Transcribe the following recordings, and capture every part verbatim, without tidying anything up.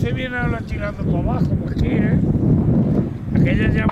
se viene ahora tirando para abajo, por aquí, ¿eh? Aquella ya...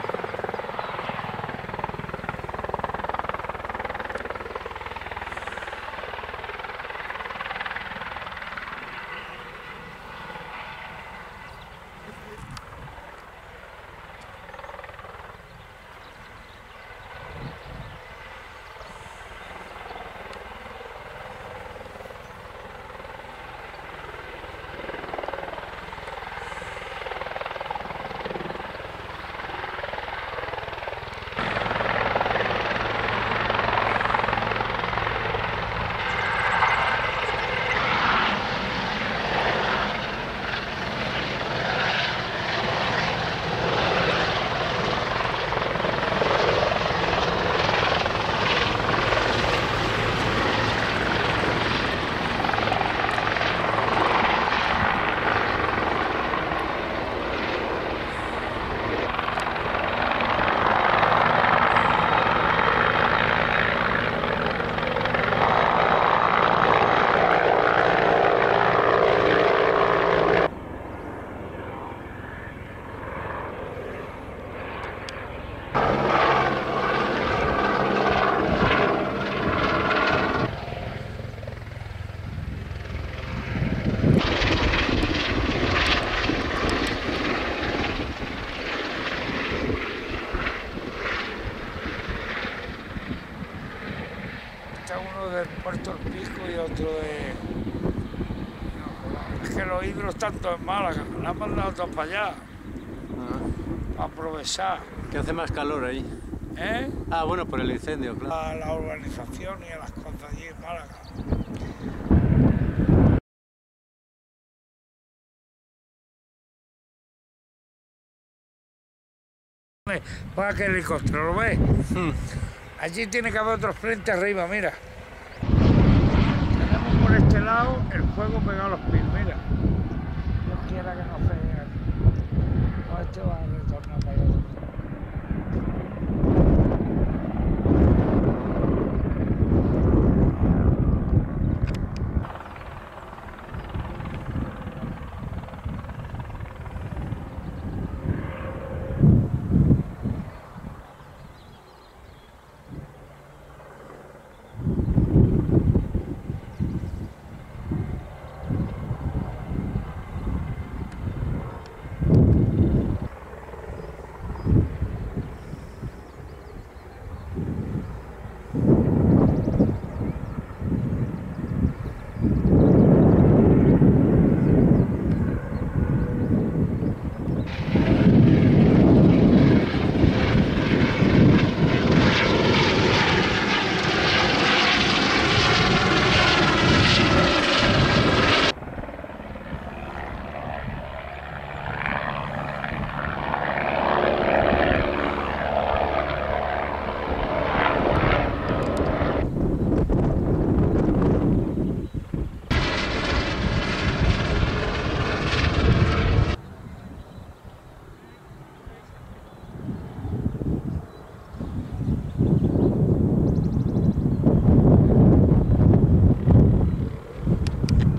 Uno del Puerto del Pico y otro de... No, es que los hidros están todos en Málaga, la han mandado todos para allá, Ah. a aprovechar. Que hace más calor ahí. ¿Eh? Ah, bueno, por el incendio, claro. A la urbanización y a las cosas allí en Málaga. Pues aquel helicóptero, ¿lo ves? Hmm. Allí tiene que haber otro frente arriba, mira. Tenemos por este lado el fuego pegado a los pies, mira. Dios quiera que no pegue. No, este va a retornar para allá.